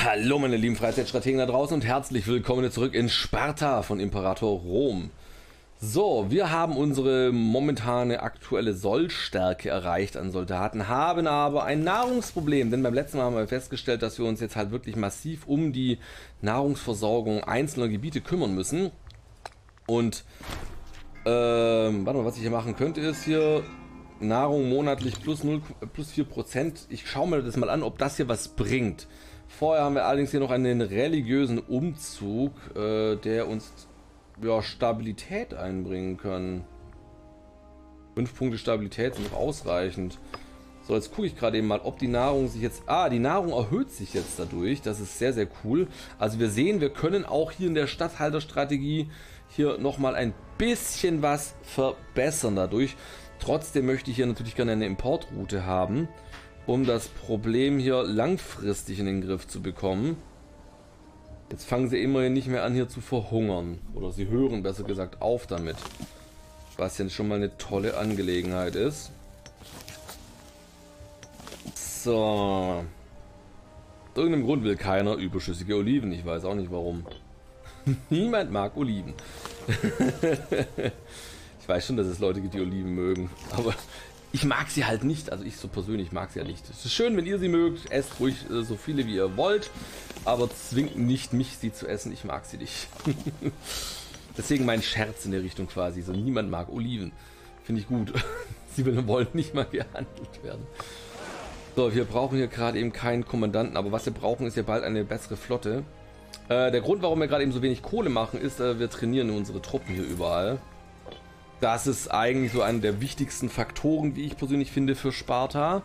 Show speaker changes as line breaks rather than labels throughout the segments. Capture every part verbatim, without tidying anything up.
Hallo meine lieben Freizeitstrategen da draußen und herzlich willkommen zurück in Sparta von Imperator Rom. So, wir haben unsere momentane aktuelle Sollstärke erreicht an Soldaten, haben aber ein Nahrungsproblem, denn beim letzten Mal haben wir festgestellt, dass wir uns jetzt halt wirklich massiv um die Nahrungsversorgung einzelner Gebiete kümmern müssen. Und, ähm, warte mal, was ich hier machen könnte ist hier Nahrung monatlich plus null, plus vier Prozent. Ich schaue mir das mal an, ob das hier was bringt. Vorher haben wir allerdings hier noch einen religiösen Umzug, äh, der uns ja, Stabilität einbringen kann. Fünf Punkte Stabilität sind noch ausreichend. So, jetzt gucke ich gerade eben mal, ob die Nahrung sich jetzt... Ah, die Nahrung erhöht sich jetzt dadurch. Das ist sehr, sehr cool. Also wir sehen, wir können auch hier in der Statthalterstrategie hier nochmal ein bisschen was verbessern dadurch. Trotzdem möchte ich hier natürlich gerne eine Importroute haben, um das Problem hier langfristig in den Griff zu bekommen. Jetzt fangen sie immerhin nicht mehr an hier zu verhungern. Oder sie hören besser gesagt auf damit. Was ja schon mal eine tolle Angelegenheit ist. So. Aus irgendeinem Grund will keiner überschüssige Oliven. Ich weiß auch nicht warum. Niemand mag Oliven. Ich weiß schon, dass es Leute gibt, die Oliven mögen. Aber ich mag sie halt nicht, also ich so persönlich mag sie ja nicht. Es ist schön, wenn ihr sie mögt, esst ruhig äh, so viele wie ihr wollt, aber zwingt nicht mich, sie zu essen, ich mag sie nicht. Deswegen mein Scherz in der Richtung quasi, so niemand mag Oliven. Finde ich gut. Sie wollen nicht mal gehandelt werden. So, wir brauchen hier gerade eben keinen Kommandanten, aber was wir brauchen ist ja bald eine bessere Flotte. Äh, der Grund, warum wir gerade eben so wenig Kohle machen, ist, äh, wir trainieren unsere Truppen hier überall. Das ist eigentlich so einer der wichtigsten Faktoren, wie ich persönlich finde, für Sparta.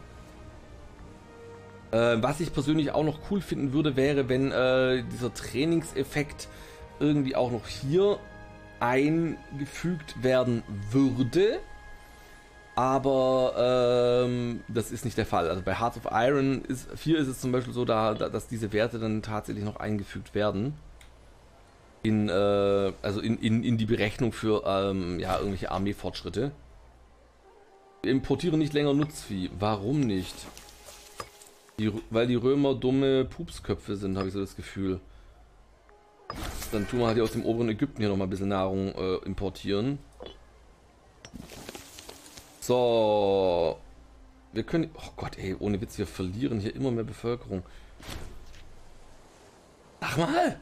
Äh, was ich persönlich auch noch cool finden würde, wäre, wenn äh, dieser Trainingseffekt irgendwie auch noch hier eingefügt werden würde. Aber ähm, das ist nicht der Fall. Also bei Hearts of Iron ist, vier ist es zum Beispiel so, da, da, dass diese Werte dann tatsächlich noch eingefügt werden. In, äh, also in, in, in die Berechnung für ähm, ja, irgendwelche Armeefortschritte. Wir importieren nicht länger Nutzvieh. Warum nicht? Die, weil die Römer dumme Pupsköpfe sind, habe ich so das Gefühl. Dann tun wir halt hier aus dem oberen Ägypten hier nochmal ein bisschen Nahrung äh, importieren. So. Wir können... Oh Gott, ey, ohne Witz, wir verlieren hier immer mehr Bevölkerung. Sag mal!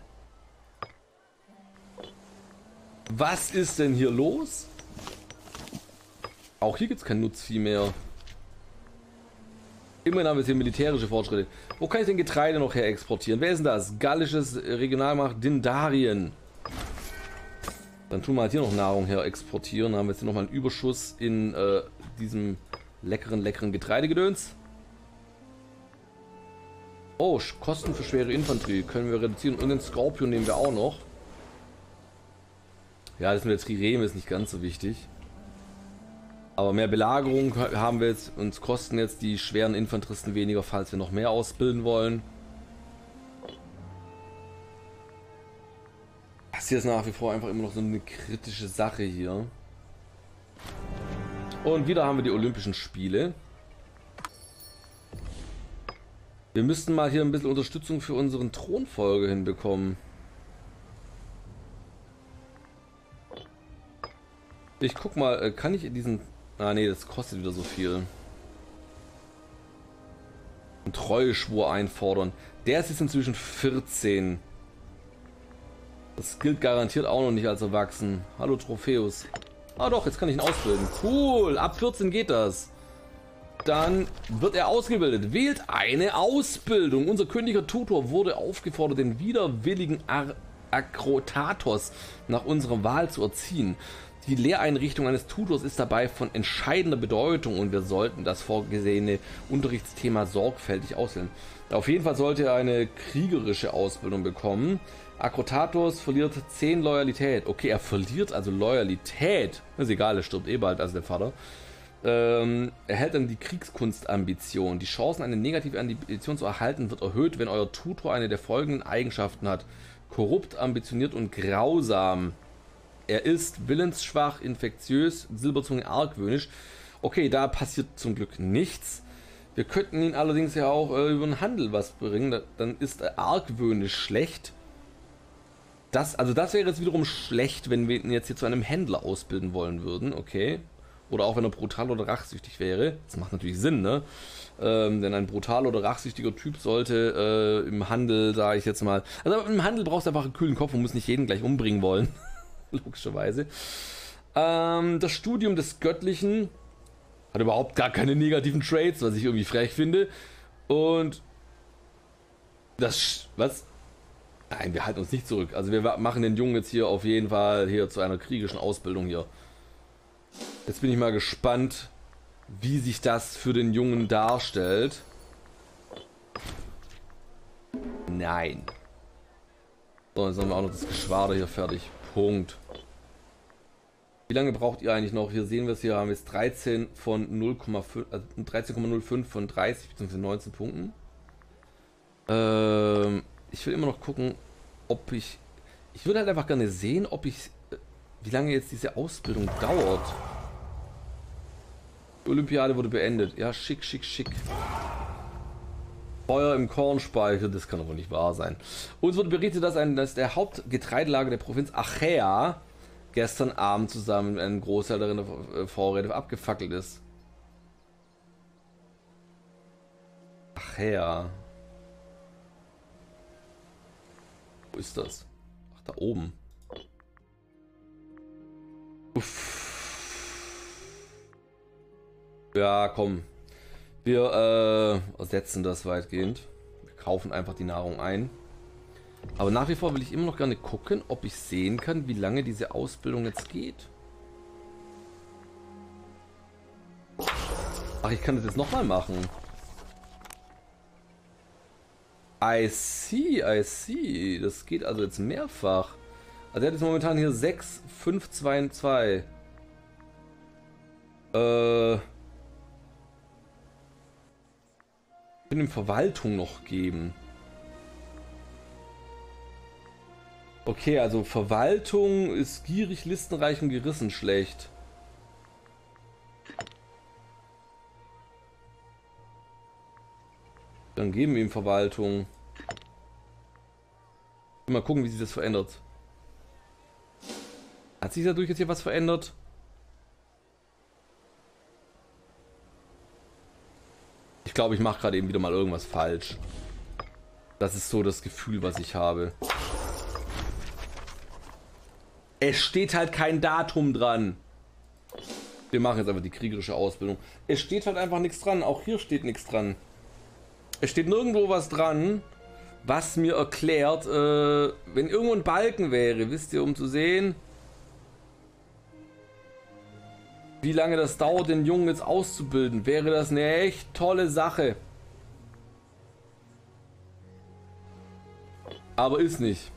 Was ist denn hier los? Auch hier gibt es kein Nutzvieh mehr. Immerhin haben wir hier militärische Fortschritte. Wo kann ich denn Getreide noch her exportieren? Wer ist denn das? Gallisches Regionalmacht Dindarien. Dann tun wir halt hier noch Nahrung her exportieren. Dann haben wir jetzt hier nochmal einen Überschuss in äh, diesem leckeren, leckeren Getreidegedöns. Oh, Kosten für schwere Infanterie können wir reduzieren. Und den Skorpion nehmen wir auch noch. Ja, das mit der Trireme ist nicht ganz so wichtig. Aber mehr Belagerung haben wir jetzt. Uns kosten jetzt die schweren Infanteristen weniger, falls wir noch mehr ausbilden wollen. Das hier ist nach wie vor einfach immer noch so eine kritische Sache hier. Und wieder haben wir die Olympischen Spiele. Wir müssten mal hier ein bisschen Unterstützung für unseren Thronfolger hinbekommen. Ich guck mal, kann ich in diesen... Ah ne, das kostet wieder so viel. Einen Treueschwur einfordern. Der ist jetzt inzwischen vierzehn. Das gilt garantiert auch noch nicht als erwachsen. Hallo Trophäus. Ah doch, jetzt kann ich ihn ausbilden. Cool, ab vierzehn geht das. Dann wird er ausgebildet. Wählt eine Ausbildung. Unser königlicher Tutor wurde aufgefordert, den widerwilligen Ar Akrotatos nach unserer Wahl zu erziehen. Die Lehreinrichtung eines Tutors ist dabei von entscheidender Bedeutung und wir sollten das vorgesehene Unterrichtsthema sorgfältig auswählen. Auf jeden Fall sollte er eine kriegerische Ausbildung bekommen. Akrotatos verliert zehn Loyalität. Okay, er verliert also Loyalität. Ist egal, er stirbt eh bald, also der Vater. Ähm, erhält dann die Kriegskunstambition. Die Chancen, eine negative Ambition zu erhalten, wird erhöht, wenn euer Tutor eine der folgenden Eigenschaften hat. Korrupt, ambitioniert und grausam. Er ist willensschwach, infektiös, Silberzunge argwöhnisch. Okay, da passiert zum Glück nichts. Wir könnten ihn allerdings ja auch äh, über den Handel was bringen. Dann ist er argwöhnisch schlecht. Das, also das wäre jetzt wiederum schlecht, wenn wir ihn jetzt hier zu einem Händler ausbilden wollen würden. Okay. Oder auch wenn er brutal oder rachsüchtig wäre. Das macht natürlich Sinn, ne? Ähm, denn ein brutal oder rachsüchtiger Typ sollte äh, im Handel, sage ich jetzt mal... Also im Handel brauchst du einfach einen kühlen Kopf und musst nicht jeden gleich umbringen wollen. Logischerweise. Ähm, das Studium des Göttlichen hat überhaupt gar keine negativen Traits, was ich irgendwie frech finde. Und das... Was? Nein, wir halten uns nicht zurück. Also wir machen den Jungen jetzt hier auf jeden Fall hier zu einer kriegerischen Ausbildung hier. Jetzt bin ich mal gespannt, wie sich das für den Jungen darstellt. Nein. So, jetzt haben wir auch noch das Geschwader hier fertig. Punkt. Wie lange braucht ihr eigentlich noch? Hier sehen wir es, hier haben wir jetzt dreizehn von null Komma fünf, also dreizehn Komma null fünf von dreißig bzw. neunzehn Punkten. Ähm, ich will immer noch gucken, ob ich... Ich würde halt einfach gerne sehen, ob ich... Wie lange jetzt diese Ausbildung dauert. Die Olympiade wurde beendet. Ja, schick, schick, schick. Feuer im Kornspeicher, das kann aber nicht wahr sein. Uns wurde berichtet, dass, ein, dass der Hauptgetreidelager der Provinz Achäa gestern Abend zusammen mit einem Großteil der Vorräte abgefackelt ist. Achäa. Wo ist das? Ach, da oben. Uff. Ja, komm. Wir äh, ersetzen das weitgehend. Wir kaufen einfach die Nahrung ein. Aber nach wie vor will ich immer noch gerne gucken, ob ich sehen kann, wie lange diese Ausbildung jetzt geht. Ach, ich kann das jetzt nochmal machen. I see, I see. Das geht also jetzt mehrfach. Also er hat jetzt momentan hier sechs, fünf, zwei, zwei. Äh... Ich will ihm Verwaltung noch geben. Okay, also Verwaltung ist gierig, listenreich und gerissen schlecht. Dann geben wir ihm Verwaltung. Mal gucken, wie sich das verändert. Hat sich dadurch jetzt hier was verändert? Ich glaube, ich mache gerade eben wieder mal irgendwas falsch. Das ist so das Gefühl, was ich habe. Es steht halt kein Datum dran. Wir machen jetzt einfach die kriegerische Ausbildung. Es steht halt einfach nichts dran. Auch hier steht nichts dran. Es steht nirgendwo was dran, was mir erklärt, äh, wenn irgendwo ein Balken wäre, wisst ihr, um zu sehen, wie lange das dauert, den Jungen jetzt auszubilden, wäre das eine echt tolle Sache. Aber ist nicht.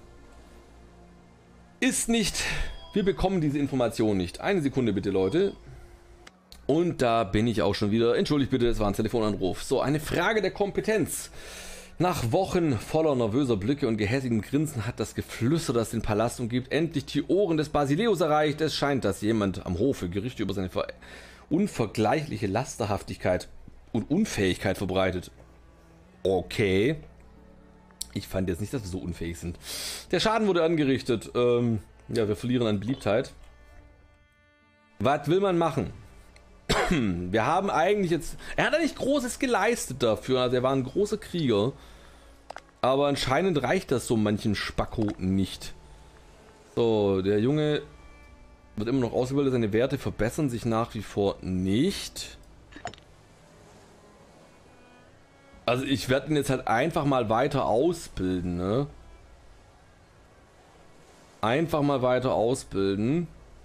Ist nicht. Wir bekommen diese Information nicht. Eine Sekunde bitte, Leute. Und da bin ich auch schon wieder. Entschuldigt bitte, das war ein Telefonanruf. So, eine Frage der Kompetenz. Nach Wochen voller nervöser Blicke und gehässigem Grinsen hat das Geflüster, das den Palast umgibt, endlich die Ohren des Basileus erreicht. Es scheint, dass jemand am Hofe Gerüchte über seine unvergleichliche Lasterhaftigkeit und Unfähigkeit verbreitet. Okay. Ich fand jetzt nicht, dass wir so unfähig sind. Der Schaden wurde angerichtet. Ähm, ja, wir verlieren an Beliebtheit. Was will man machen? Wir haben eigentlich jetzt... Er hat ja nicht Großes geleistet dafür. Also er war ein großer Krieger. Aber anscheinend reicht das so manchen Spacko nicht. So, der Junge wird immer noch ausgebildet. Seine Werte verbessern sich nach wie vor nicht. Also ich werde ihn jetzt halt einfach mal weiter ausbilden, ne? Einfach mal weiter ausbilden.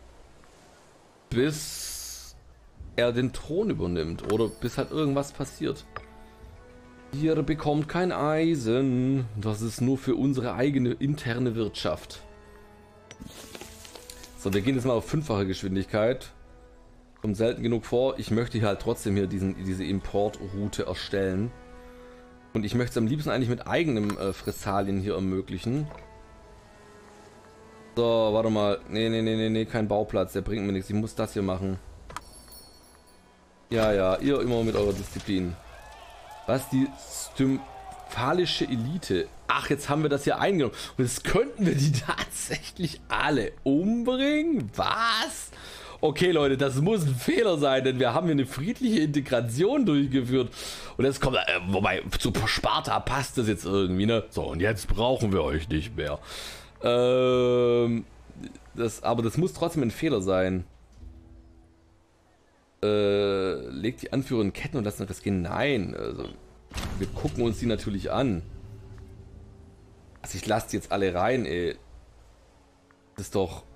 Bis er den Thron übernimmt. Oder bis halt irgendwas passiert. Ihr bekommt kein Eisen. Das ist nur für unsere eigene interne Wirtschaft. So, wir gehen jetzt mal auf fünffache Geschwindigkeit. Kommt selten genug vor. Ich möchte hier halt trotzdem hier diesen, diese Importroute erstellen. Und ich möchte es am liebsten eigentlich mit eigenem äh, Fressalien hier ermöglichen. So, warte mal. Nee, nee, nee, nee, nee, kein Bauplatz. Der bringt mir nichts. Ich muss das hier machen. Ja, ja, ihr immer mit eurer Disziplin. Was? Die stymphalische Elite. Ach, jetzt haben wir das hier eingenommen. Und jetzt könnten wir die tatsächlich alle umbringen? Was? Okay, Leute, das muss ein Fehler sein, denn wir haben hier eine friedliche Integration durchgeführt. Und jetzt kommt, äh, wobei, zu Sparta passt das jetzt irgendwie, ne? So, und jetzt brauchen wir euch nicht mehr. Ähm, das, aber das muss trotzdem ein Fehler sein. Äh, legt die Anführer in Ketten und lassen das gehen. Nein, also, wir gucken uns die natürlich an. Also ich lasse die jetzt alle rein, ey. Das ist doch...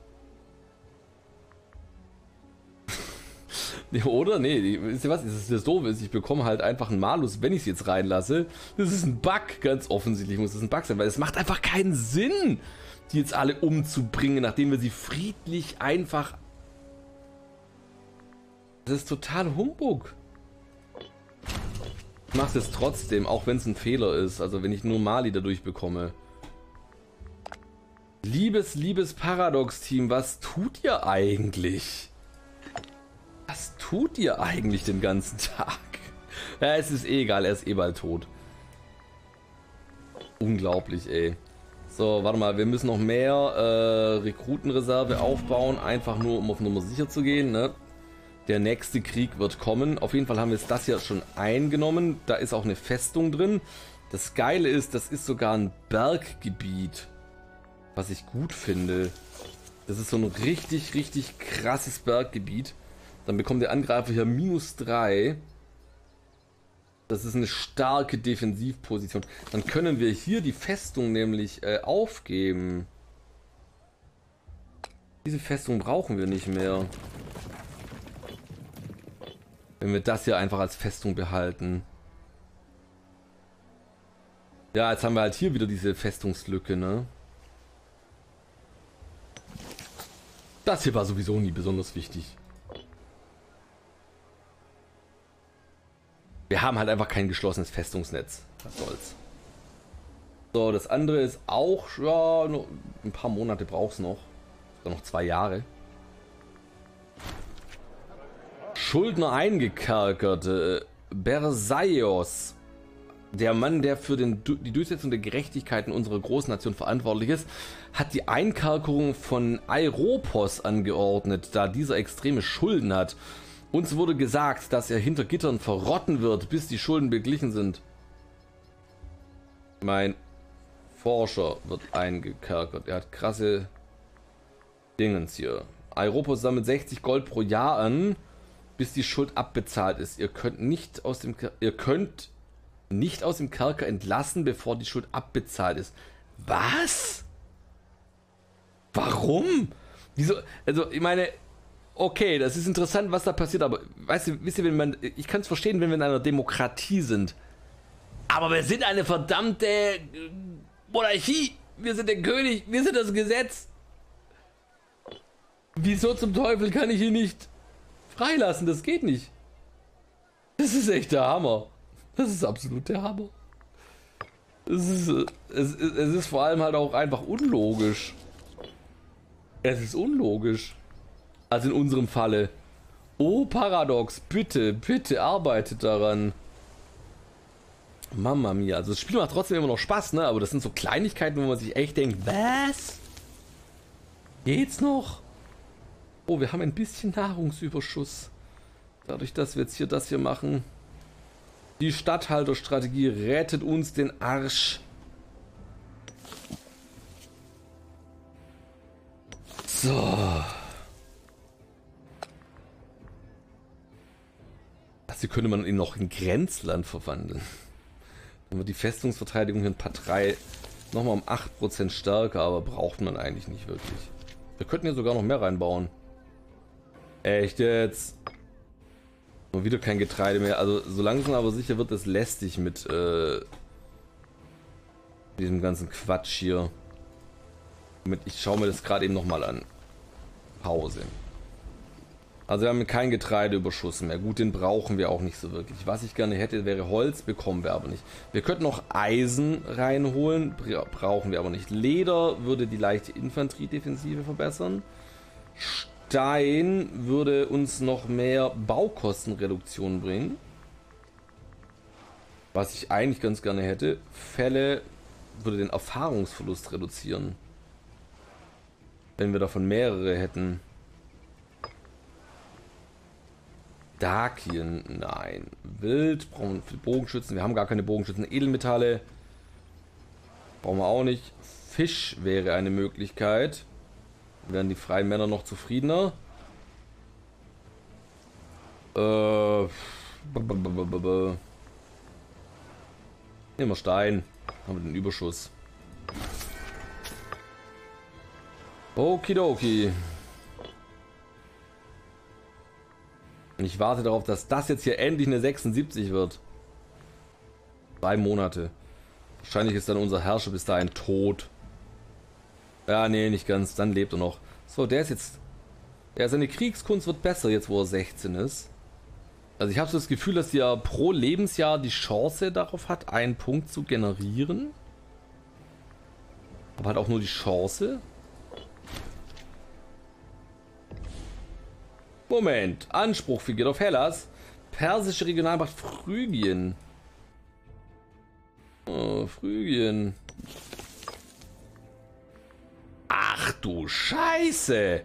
Oder? Nee, wisst ihr was? Das ist das Doofe ist, ich bekomme halt einfach einen Malus, wenn ich sie jetzt reinlasse. Das ist ein Bug, ganz offensichtlich muss das ein Bug sein, weil es macht einfach keinen Sinn, die jetzt alle umzubringen, nachdem wir sie friedlich einfach... Das ist total Humbug. Ich mache es trotzdem, auch wenn es ein Fehler ist, also wenn ich nur Mali dadurch bekomme. Liebes, liebes Paradox-Team, was tut ihr eigentlich? Was tut ihr eigentlich den ganzen Tag? Ja, es ist eh egal, er ist eh bald tot. Unglaublich, ey. So, warte mal, wir müssen noch mehr äh, Rekrutenreserve aufbauen, einfach nur, um auf Nummer sicher zu gehen, ne? Der nächste Krieg wird kommen. Auf jeden Fall haben wir jetzt das hier schon eingenommen. Da ist auch eine Festung drin. Das Geile ist, das ist sogar ein Berggebiet, was ich gut finde. Das ist so ein richtig, richtig krasses Berggebiet. Dann bekommt der Angreifer hier minus drei. Das ist eine starke Defensivposition. Dann können wir hier die Festung nämlich äh, aufgeben. Diese Festung brauchen wir nicht mehr. Wenn wir das hier einfach als Festung behalten. Ja, jetzt haben wir halt hier wieder diese Festungslücke, ne? Das hier war sowieso nie besonders wichtig. Wir haben halt einfach kein geschlossenes Festungsnetz. Was soll's. So, das andere ist auch, ja, nur ein paar Monate braucht es noch. Sogar noch zwei Jahre. Schuldner eingekerkert. Äh, Bersaios. Der Mann, der für den, die Durchsetzung der Gerechtigkeit in unserer Großnation verantwortlich ist, hat die Einkerkerung von Airopos angeordnet, da dieser extreme Schulden hat. Uns wurde gesagt, dass er hinter Gittern verrotten wird, bis die Schulden beglichen sind. Mein Forscher wird eingekerkert. Er hat krasse Dingens hier. Airopos sammelt sechzig Gold pro Jahr an, bis die Schuld abbezahlt ist. Ihr könnt nicht aus dem ihr könnt nicht aus dem Kerker entlassen, bevor die Schuld abbezahlt ist. Was? Warum? Wieso? Also ich meine, okay, das ist interessant, was da passiert, aber weißt du, wisst ihr, wenn man, ich kann es verstehen, wenn wir in einer Demokratie sind, aber wir sind eine verdammte Monarchie. Wir sind der König, wir sind das Gesetz. Wieso zum Teufel kann ich ihn nicht freilassen? Das geht nicht. Das ist echt der Hammer. Das ist absolut der Hammer. Es ist, es, ist, es ist vor allem halt auch einfach unlogisch. Es ist unlogisch. Also in unserem Falle. Oh, Paradox, bitte, bitte arbeitet daran. Mamma mia. Also das Spiel macht trotzdem immer noch Spaß, ne? Aber das sind so Kleinigkeiten, wo man sich echt denkt, was? Geht's noch? Oh, wir haben ein bisschen Nahrungsüberschuss. Dadurch, dass wir jetzt hier das hier machen. Die Statthalterstrategie rettet uns den Arsch. So. Das hier könnte man ihn noch in Grenzland verwandeln. Dann wird die Festungsverteidigung hier in Part drei nochmal um acht Prozent stärker, aber braucht man eigentlich nicht wirklich. Wir könnten hier sogar noch mehr reinbauen. Echt jetzt? Und wieder kein Getreide mehr. Also so langsam aber sicher wird es lästig mit äh, diesem ganzen Quatsch hier. Mit, ich schaue mir das gerade eben nochmal an. Pause. Also wir haben keinen Getreideüberschuss mehr. Gut, den brauchen wir auch nicht so wirklich. Was ich gerne hätte, wäre Holz, bekommen wir aber nicht. Wir könnten noch Eisen reinholen, brauchen wir aber nicht. Leder würde die leichte Infanteriedefensive verbessern. Stein würde uns noch mehr Baukostenreduktion bringen. Was ich eigentlich ganz gerne hätte, Fälle würde den Erfahrungsverlust reduzieren. Wenn wir davon mehrere hätten. Darkien, nein. Wild, brauchen wir Bogenschützen. Wir haben gar keine Bogenschützen. Edelmetalle brauchen wir auch nicht. Fisch wäre eine Möglichkeit. Dann wären die freien Männer noch zufriedener. Äh. Nehmen wir Stein. Haben wir den Überschuss. Okidoki. Und ich warte darauf, dass das jetzt hier endlich eine sechsundsiebzig wird. Drei Monate. Wahrscheinlich ist dann unser Herrscher bis dahin tot. Ja, nee, nicht ganz. Dann lebt er noch. So, der ist jetzt... Ja, seine Kriegskunst wird besser, jetzt wo er sechzehn ist. Also ich habe so das Gefühl, dass er pro Lebensjahr die Chance darauf hat, einen Punkt zu generieren. Aber hat auch nur die Chance. Moment. Anspruch fliegt auf Hellas. Persische Regionalmacht Phrygien. Oh, Phrygien. Ach du Scheiße.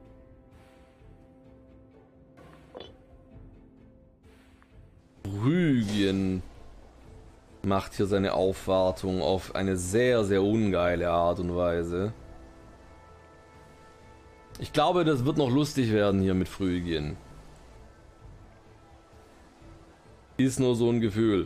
Phrygien macht hier seine Aufwartung auf eine sehr, sehr ungeile Art und Weise. Ich glaube, das wird noch lustig werden hier mit Phrygien. Ist nur so ein Gefühl.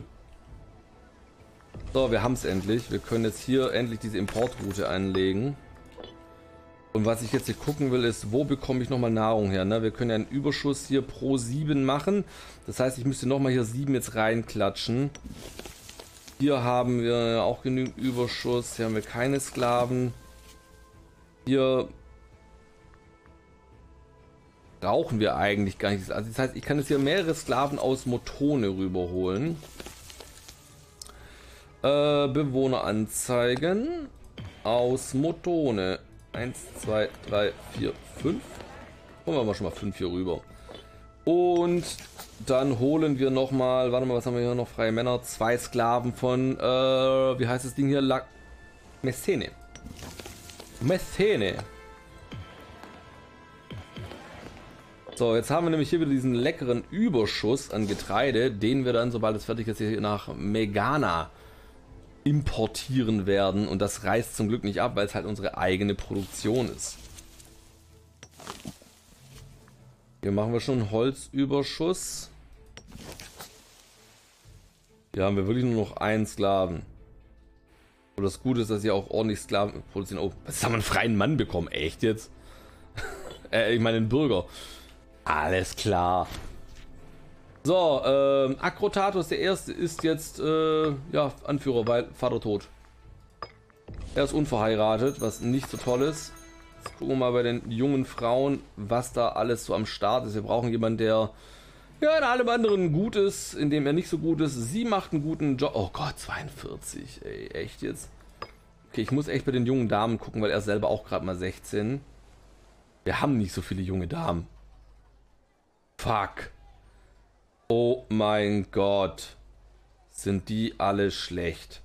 So, wir haben es endlich. Wir können jetzt hier endlich diese Importroute einlegen. Und was ich jetzt hier gucken will, ist, wo bekomme ich nochmal Nahrung her? Ne? Wir können ja einen Überschuss hier pro sieben machen. Das heißt, ich müsste nochmal hier sieben jetzt reinklatschen. Hier haben wir auch genügend Überschuss. Hier haben wir keine Sklaven. Hier brauchen wir eigentlich gar nichts. Also das heißt, ich kann jetzt hier mehrere Sklaven aus Motone rüberholen. Äh, Bewohner anzeigen. Aus Motone. eins, zwei, drei, vier, fünf. Holen wir mal schon mal fünf hier rüber. Und dann holen wir nochmal, warte mal, was haben wir hier noch? Freie Männer. Zwei Sklaven von, äh, wie heißt das Ding hier? La Messene. Messene. So, jetzt haben wir nämlich hier wieder diesen leckeren Überschuss an Getreide, den wir dann, sobald es fertig ist, hier nach Megana importieren werden. Und das reißt zum Glück nicht ab, weil es halt unsere eigene Produktion ist. Hier machen wir schon Holzüberschuss. Hier haben wir wirklich nur noch einen Sklaven. Und das Gute ist, dass sie auch ordentlich Sklaven produzieren. Oh, was haben wir einen freien Mann bekommen? Echt jetzt? äh, ich meine den Bürger. Alles klar. So, ähm, Akrotatus der Erste ist jetzt äh, ja, Anführer, weil Vater tot. Er ist unverheiratet, was nicht so toll ist. Jetzt gucken wir mal bei den jungen Frauen, was da alles so am Start ist. Wir brauchen jemanden, der ja in allem anderen gut ist, in dem er nicht so gut ist. Sie macht einen guten Job. Oh Gott, zweiundvierzig, ey, echt jetzt? Okay, ich muss echt bei den jungen Damen gucken, weil er selber auch gerade mal sechzehn. Wir haben nicht so viele junge Damen. Fuck. Oh mein Gott. Sind die alle schlecht.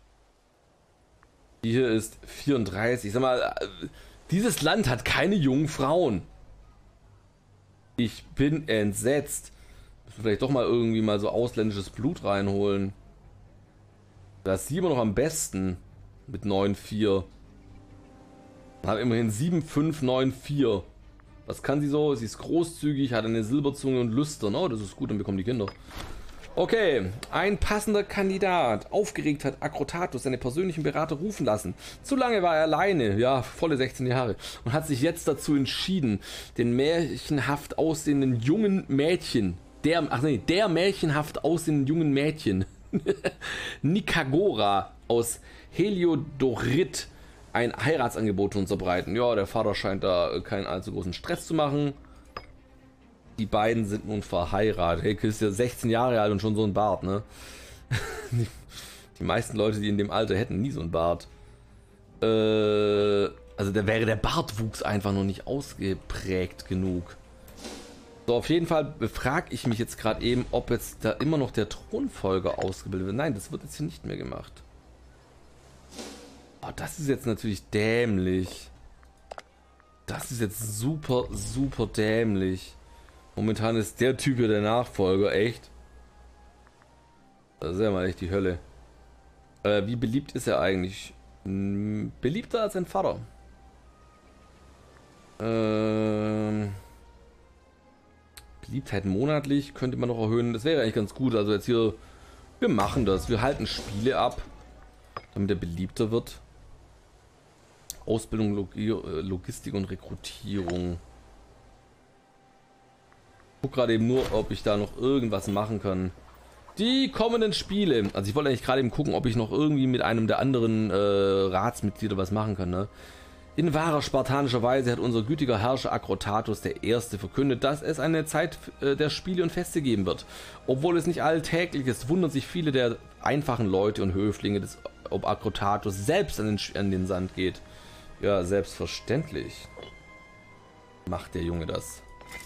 Die hier ist vierunddreißig. Sag mal, dieses Land hat keine jungen Frauen. Ich bin entsetzt. Müssen wir vielleicht doch mal irgendwie mal so ausländisches Blut reinholen. Da ist sie immer noch am besten. Mit neun vier. Haben immerhin sieben fünf neun vier. Was kann sie so? Sie ist großzügig, hat eine Silberzunge und Lüstern. Oh, das ist gut, dann bekommen die Kinder. Okay, ein passender Kandidat. Aufgeregt hat Akrotatus seine persönlichen Berater rufen lassen. Zu lange war er alleine, ja, volle sechzehn Jahre. Und hat sich jetzt dazu entschieden, den märchenhaft aussehenden jungen Mädchen, der, ach nee, der märchenhaft aussehenden jungen Mädchen, Nikagora aus Heliodorit, ein Heiratsangebot zu unterbreiten. Ja, der Vater scheint da keinen allzu großen Stress zu machen. Die beiden sind nun verheiratet. Hey, ist ja sechzehn Jahre alt und schon so ein Bart, ne? Die, die meisten Leute, die in dem Alter hätten, nie so ein Bart. Äh, also da wäre der Bartwuchs einfach noch nicht ausgeprägt genug. So, auf jeden Fall befrage ich mich jetzt gerade eben, ob jetzt da immer noch der Thronfolger ausgebildet wird. Nein, das wird jetzt hier nicht mehr gemacht. Oh, das ist jetzt natürlich dämlich. Das ist jetzt super, super dämlich. Momentan ist der Typ hier der Nachfolger, echt. Das ist ja mal echt die Hölle. Äh, wie beliebt ist er eigentlich? Hm, beliebter als sein Vater. Ähm... Beliebtheit monatlich könnte man noch erhöhen. Das wäre eigentlich ganz gut. Also jetzt hier, wir machen das. Wir halten Spiele ab, damit er beliebter wird. Ausbildung, Logi Logistik und Rekrutierung. Ich gucke gerade eben nur, ob ich da noch irgendwas machen kann. Die kommenden Spiele. Also ich wollte eigentlich gerade eben gucken, ob ich noch irgendwie mit einem der anderen äh, Ratsmitglieder was machen kann, ne? In wahrer spartanischer Weise hat unser gütiger Herrscher Agrotatus der Erste verkündet, dass es eine Zeit äh, der Spiele und Feste geben wird. Obwohl es nicht alltäglich ist, wundern sich viele der einfachen Leute und Höflinge, des, ob Agrotatus selbst an den, an den Sand geht. Ja, selbstverständlich macht der Junge das.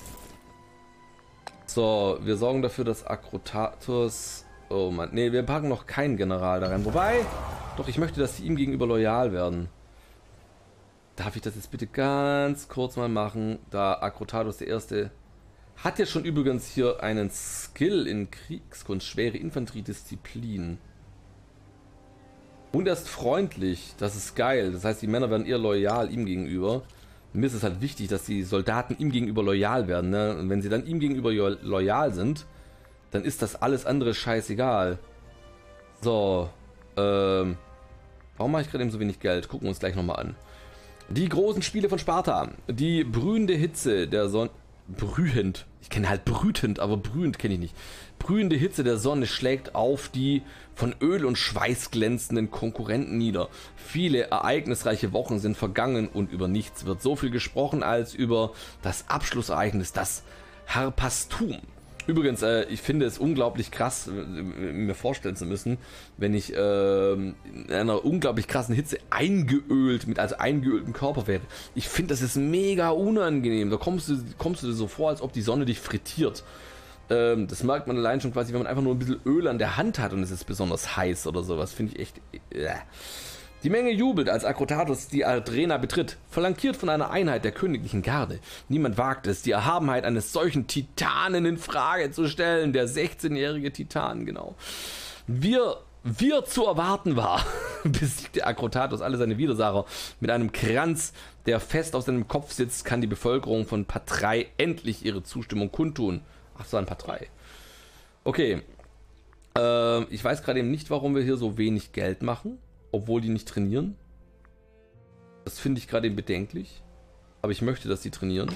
So, wir sorgen dafür, dass Agrotatus... Oh Mann, nee, wir packen noch keinen General da rein. Wobei, doch, ich möchte, dass sie ihm gegenüber loyal werden. Darf ich das jetzt bitte ganz kurz mal machen, da Agrotatus der Erste hat ja schon übrigens hier einen Skill in Kriegskunst, schwere Infanteriedisziplin. Und er ist freundlich, das ist geil, das heißt die Männer werden eher loyal ihm gegenüber. Mir ist es halt wichtig, dass die Soldaten ihm gegenüber loyal werden, ne? Und wenn sie dann ihm gegenüber loyal sind, dann ist das alles andere scheißegal. So, ähm, warum mache ich gerade eben so wenig Geld? Gucken wir uns gleich nochmal an. Die großen Spiele von Sparta. Die brühende Hitze der Sonne. Brühend. Ich kenne halt brütend, aber brühend kenne ich nicht. Brühende Hitze der Sonne schlägt auf die von Öl und Schweiß glänzenden Konkurrenten nieder. Viele ereignisreiche Wochen sind vergangen und über nichts wird so viel gesprochen als über das Abschlussereignis, das Harpastum. Übrigens, äh, ich finde es unglaublich krass, mir vorstellen zu müssen, wenn ich äh, in einer unglaublich krassen Hitze eingeölt, mit also eingeöltem Körper wäre. Ich finde, das ist mega unangenehm. Da kommst du, kommst du dir so vor, als ob die Sonne dich frittiert. Ähm, das merkt man allein schon quasi, wenn man einfach nur ein bisschen Öl an der Hand hat und es ist besonders heiß oder sowas. Finde ich echt... Äh. Die Menge jubelt, als Agrotatus die Arena betritt, flankiert von einer Einheit der königlichen Garde. Niemand wagt es, die Erhabenheit eines solchen Titanen in Frage zu stellen. Der sechzehnjährige Titan, genau. Wir, wir zu erwarten war, besiegte Agrotatus alle seine Widersacher. Mit einem Kranz, der fest auf seinem Kopf sitzt, kann die Bevölkerung von Patrei endlich ihre Zustimmung kundtun. Ach so, ein Patrei. Okay. Äh, ich weiß gerade eben nicht, warum wir hier so wenig Geld machen. Obwohl die nicht trainieren. Das finde ich gerade eben bedenklich. Aber ich möchte, dass die trainieren.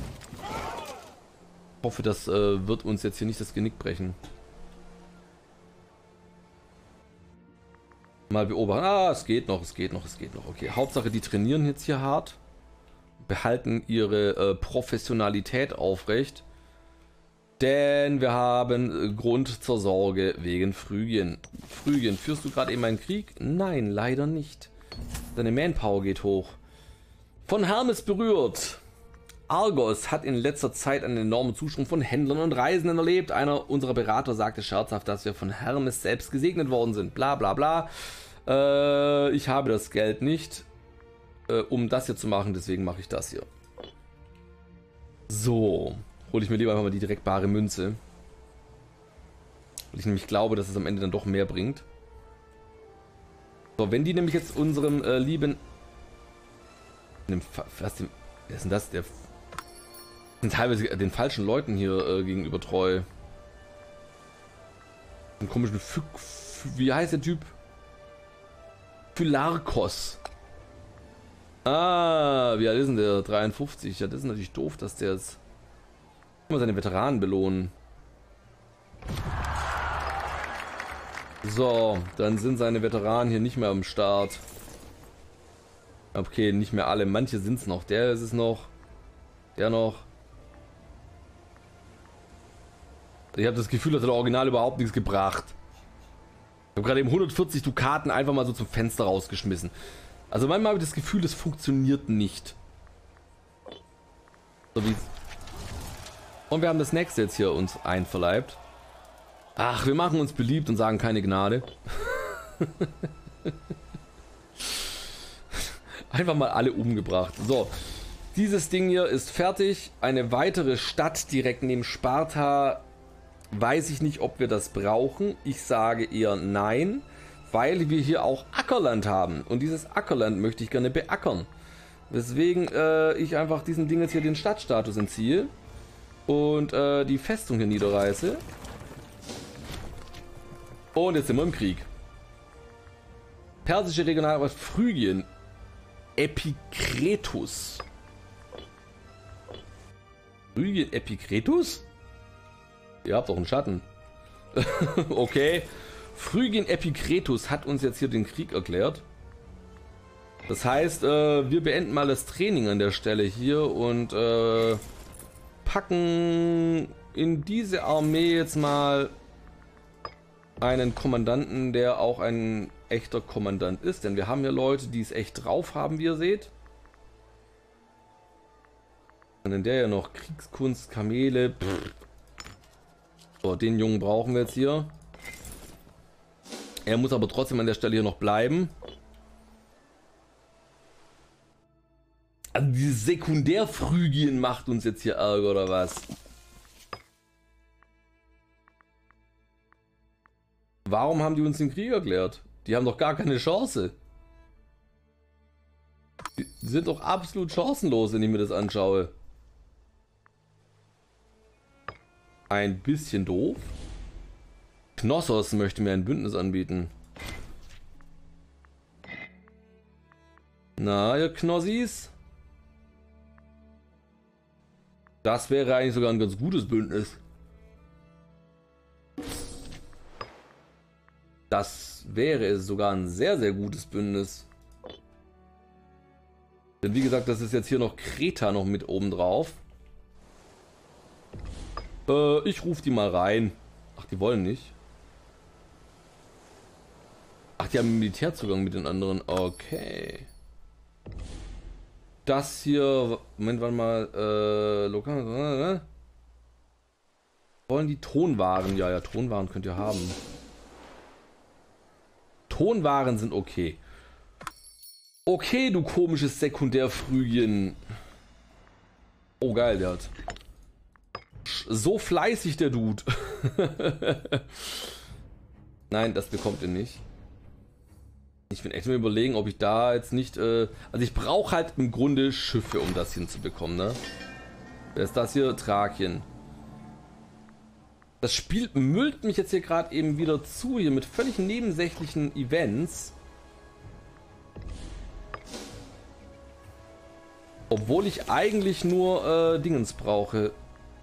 Ich hoffe, das äh, wird uns jetzt hier nicht das Genick brechen. Mal beobachten. Ah, es geht noch, es geht noch, es geht noch. Okay, Hauptsache, die trainieren jetzt hier hart. Behalten ihre äh, Professionalität aufrecht. Denn wir haben Grund zur Sorge wegen Phrygien. Phrygien, führst du gerade eben einen Krieg? Nein, leider nicht. Deine Manpower geht hoch. Von Hermes berührt. Argos hat in letzter Zeit einen enormen Zustrom von Händlern und Reisenden erlebt. Einer unserer Berater sagte scherzhaft, dass wir von Hermes selbst gesegnet worden sind. Bla bla bla. Äh, ich habe das Geld nicht, äh, um das hier zu machen, deswegen mache ich das hier. So. Hole ich mir lieber einfach mal die direkt bare Münze. Weil ich nämlich glaube, dass es am Ende dann doch mehr bringt. So, wenn die nämlich jetzt unserem äh, lieben... Dem, was dem, wer ist denn das? Der sind teilweise den falschen Leuten hier äh, gegenüber treu. Einen komischen... F wie heißt der Typ? Phylarkos. Ah, wie alt ist denn der? dreiundfünfzig. Ja, das ist natürlich doof, dass der jetzt... Mal seine Veteranen belohnen. So, dann sind seine Veteranen hier nicht mehr am Start. Okay, nicht mehr alle. Manche sind es noch. Der ist es noch. Der noch. Ich habe das Gefühl, dass der Original überhaupt nichts gebracht. Ich habe gerade eben hundertvierzig Dukaten einfach mal so zum Fenster rausgeschmissen. Also manchmal habe ich das Gefühl, das funktioniert nicht. So wie Und wir haben das nächste jetzt hier uns einverleibt. Ach, wir machen uns beliebt und sagen keine Gnade. Einfach mal alle umgebracht. So, dieses Ding hier ist fertig. Eine weitere Stadt direkt neben Sparta. Weiß ich nicht, ob wir das brauchen. Ich sage eher nein, weil wir hier auch Ackerland haben. Und dieses Ackerland möchte ich gerne beackern. Weswegen äh, ich einfach diesem Ding jetzt hier den Stadtstatus entziehe. Und äh, die Festung hier niederreiße. Und jetzt sind wir im Krieg. Persische Regionalmacht Phrygien. Epikretus. Phrygien Epikretus? Ihr habt doch einen Schatten. Okay. Phrygien Epikretus hat uns jetzt hier den Krieg erklärt. Das heißt, äh, wir beenden mal das Training an der Stelle hier und äh, packen in diese Armee jetzt mal einen Kommandanten, der auch ein echter Kommandant ist. Denn wir haben ja Leute, die es echt drauf haben, wie ihr seht. Und dann der ja noch Kriegskunst, Kamele. Pff. So, den Jungen brauchen wir jetzt hier. Er muss aber trotzdem an der Stelle hier noch bleiben. Also dieses Sekundärphrygien macht uns jetzt hier Ärger oder was? Warum haben die uns den Krieg erklärt? Die haben doch gar keine Chance. Die sind doch absolut chancenlos, wenn ich mir das anschaue. Ein bisschen doof. Knossos möchte mir ein Bündnis anbieten. Na, ihr Knossis? Das wäre eigentlich sogar ein ganz gutes Bündnis. Das wäre es sogar ein sehr, sehr gutes Bündnis. Denn wie gesagt, das ist jetzt hier noch Kreta noch mit oben drauf. Äh, ich rufe die mal rein. Ach, die wollen nicht. Ach, die haben Militärzugang mit den anderen. Okay. Das hier... Moment, warte mal. Äh, lokal... Äh, wollen die Tonwaren? Ja, ja, Tonwaren könnt ihr haben. Tonwaren sind okay. Okay, du komisches Sekundärphrygien. Oh, geil, der hat... So fleißig, der Dude. Nein, das bekommt ihr nicht. Ich bin echt mal überlegen, ob ich da jetzt nicht... Äh, also ich brauche halt im Grunde Schiffe, um das hinzubekommen, ne? Wer ist das hier? Thrakien. Das Spiel müllt mich jetzt hier gerade eben wieder zu, hier mit völlig nebensächlichen Events. Obwohl ich eigentlich nur äh, Dingens brauche.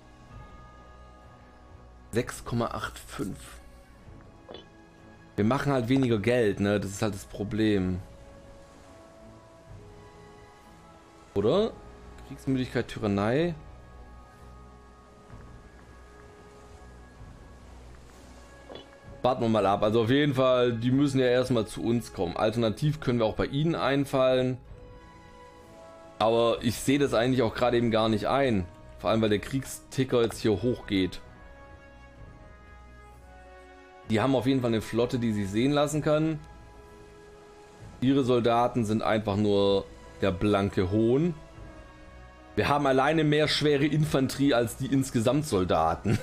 sechs Komma fünfundachtzig. Wir machen halt weniger Geld, ne? Das ist halt das Problem. Oder? Kriegsmüdigkeit, Tyrannei. Warten wir mal ab. Also auf jeden Fall, die müssen ja erstmal zu uns kommen. Alternativ können wir auch bei ihnen einfallen. Aber ich sehe das eigentlich auch gerade eben gar nicht ein. Vor allem, weil der Kriegsticker jetzt hier hochgeht. Die haben auf jeden Fall eine Flotte, die sich sehen lassen kann. Ihre Soldaten sind einfach nur der blanke Hohn. Wir haben alleine mehr schwere Infanterie als die insgesamt Soldaten.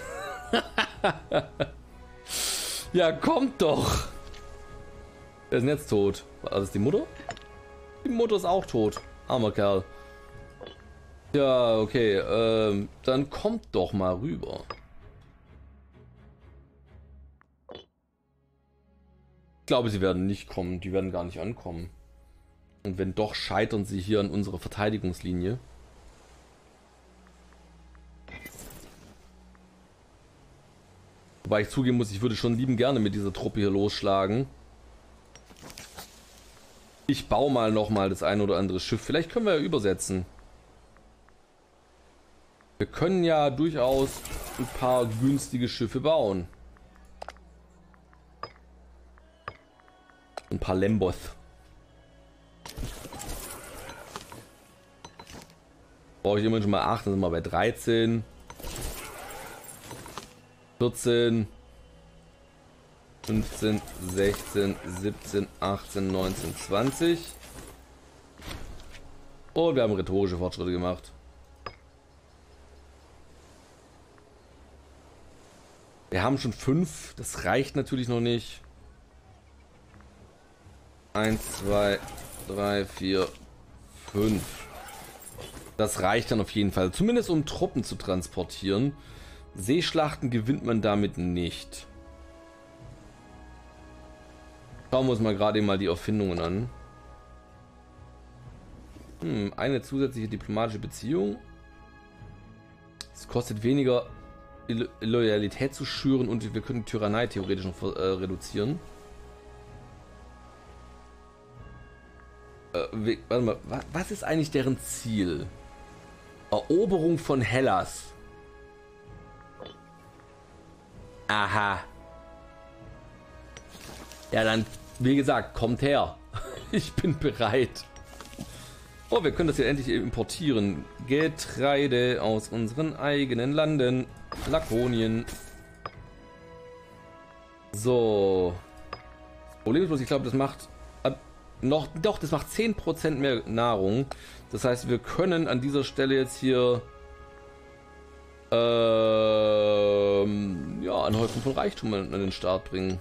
Ja, kommt doch! Wer ist denn jetzt tot? War das die Mutter? Die Mutter ist auch tot. Armer Kerl. Ja, okay. Ähm, dann kommt doch mal rüber. Ich glaube, sie werden nicht kommen. Die werden gar nicht ankommen. Und wenn doch, scheitern sie hier an unserer Verteidigungslinie. Wobei ich zugeben muss, ich würde schon lieben gerne mit dieser Truppe hier losschlagen. Ich baue mal nochmal das ein oder andere Schiff. Vielleicht können wir ja übersetzen. Wir können ja durchaus ein paar günstige Schiffe bauen. Ein paar Lemboth. Brauche ich immerhin schon mal acht, dann sind wir bei dreizehn. vierzehn, fünfzehn, sechzehn, siebzehn, achtzehn, neunzehn, zwanzig. Und wir haben rhetorische Fortschritte gemacht. Wir haben schon fünf, das reicht natürlich noch nicht. eins, zwei, drei, vier, fünf. Das reicht dann auf jeden Fall, zumindest um Truppen zu transportieren. Seeschlachten gewinnt man damit nicht. Schauen wir uns mal gerade mal die Erfindungen an. Hm, eine zusätzliche diplomatische Beziehung. Es kostet weniger Loyalität zu schüren und wir können Tyrannei theoretisch noch äh, reduzieren. Äh, we, warte mal, wa, was ist eigentlich deren Ziel? Eroberung von Hellas. Aha. Ja, dann, wie gesagt, kommt her. Ich bin bereit. Oh, wir können das ja endlich importieren. Getreide aus unseren eigenen Landen. Lakonien. So. Das Problem ist bloß, ich glaube, das macht äh, noch, doch, das macht zehn Prozent mehr Nahrung. Das heißt, wir können an dieser Stelle jetzt hier ähm, ja, einen Häufen von Reichtum an den Start bringen.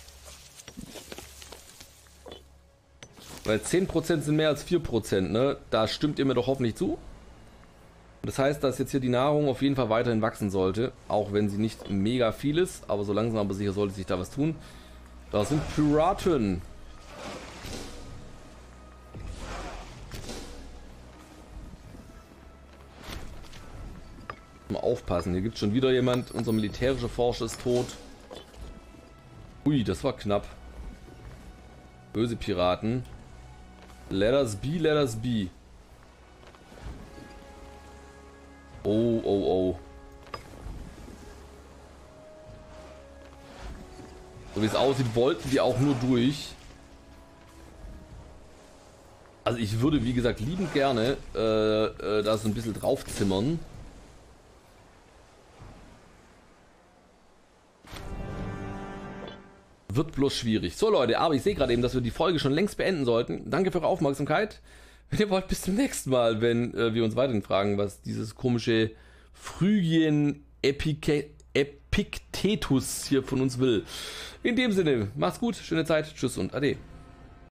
Weil zehn Prozent sind mehr als vier Prozent, ne? Da stimmt ihr mir doch hoffentlich zu. Das heißt, dass jetzt hier die Nahrung auf jeden Fall weiterhin wachsen sollte. Auch wenn sie nicht mega viel ist. Aber so langsam aber sicher sollte sich da was tun. Da sind Piraten. Mal aufpassen. Hier gibt es schon wieder jemand. Unser militärischer Forscher ist tot. Ui, das war knapp. Böse Piraten. Let us be, let us be. Oh, oh, oh. So wie es aussieht, wollten die auch nur durch. Also ich würde, wie gesagt, liebend gerne äh, äh, da so ein bisschen draufzimmern. Wird bloß schwierig. So Leute, aber ich sehe gerade eben, dass wir die Folge schon längst beenden sollten. Danke für eure Aufmerksamkeit. Wenn ihr wollt, bis zum nächsten Mal, wenn äh, wir uns weiterhin fragen, was dieses komische Phrygien Epike Epictetus hier von uns will. In dem Sinne, macht's gut, schöne Zeit, tschüss und ade.